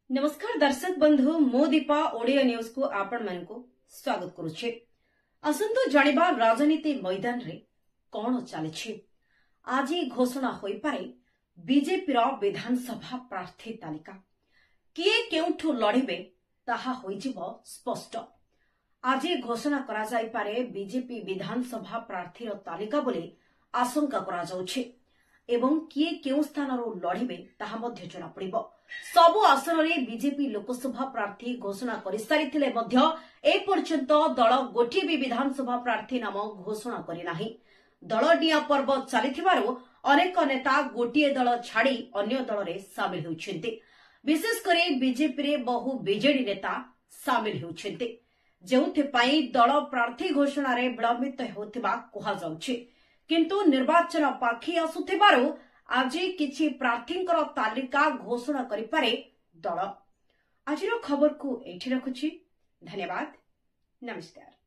नमस्कार दर्शक बंधु मो दीपा ओडिया न्यूज को आपण मन को स्वागत करुछे। असंतो जानिबा राजनीति मैदान रे कोन चली आज घोषणा होई पारे बीजेपी रो विधानसभा प्रार्थी तालिका किए केउठु लड़िबे ताहा होइजिबो स्पष्ट। आज घोषणा करा जाई पारे बीजेपी विधानसभा प्रार्थी रो तालिका बोली आशंका करा जाउछे एवं किए केउ स्थान रो लड़िबे ताहा मध्ये जणा पड़िबो। सबु आसन रे बीजेपी लोकसभा प्रार्थी घोषणा करि सारिथिले मध्ये ए पर्यंत दल गोटे भी विधानसभा प्रार्थी नाम घोषणा करि नाही। दल डिया पर्व चलिथिबारु अनेक नेता गोटे दल छाड़ी अन्य दल रे शामिल होउछन्ते। विशेष करी बीजेपी रे बहु बीजेडी नेता शामिल होउछन्ते, जेउथे पई दल प्रार्थी घोषणा रे विलंबित होथिबा कहा जाउछि। किंतु निर्वाचन पाखी आसुथिबारु आज किछि प्रार्थींकर तालिका घोषणा करिपारे दल। आजिर खबर को एठी रखुछि। धन्यवाद, नमस्कार।